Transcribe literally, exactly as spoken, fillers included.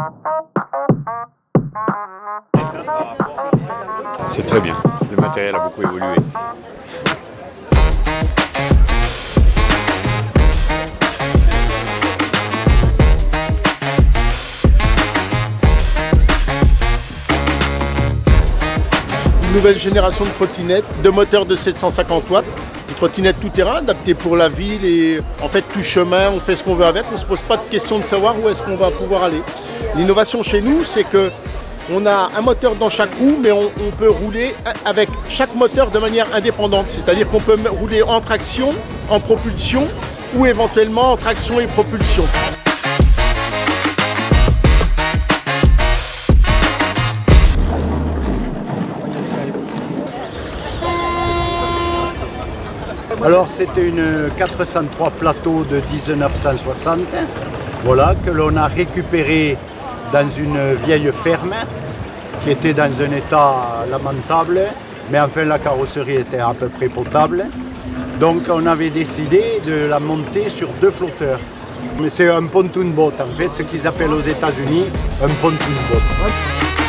C'est très bien, le matériel a beaucoup évolué. Une nouvelle génération de trottinettes, de moteurs de sept cent cinquante watts, une trottinette tout-terrain adaptée pour la ville et en fait tout chemin, on fait ce qu'on veut avec, on ne se pose pas de question de savoir où est-ce qu'on va pouvoir aller. L'innovation chez nous, c'est que on a un moteur dans chaque roue, mais on, on peut rouler avec chaque moteur de manière indépendante. C'est-à-dire qu'on peut rouler en traction, en propulsion ou éventuellement en traction et propulsion. Alors c'était une quatre cent trois plateau de mille neuf cent soixante, voilà, que l'on a récupéré dans une vieille ferme qui était dans un état lamentable, mais enfin la carrosserie était à peu près potable. Donc on avait décidé de la monter sur deux flotteurs. Mais c'est un pontoon boat en fait, ce qu'ils appellent aux États-Unis un pontoon boat.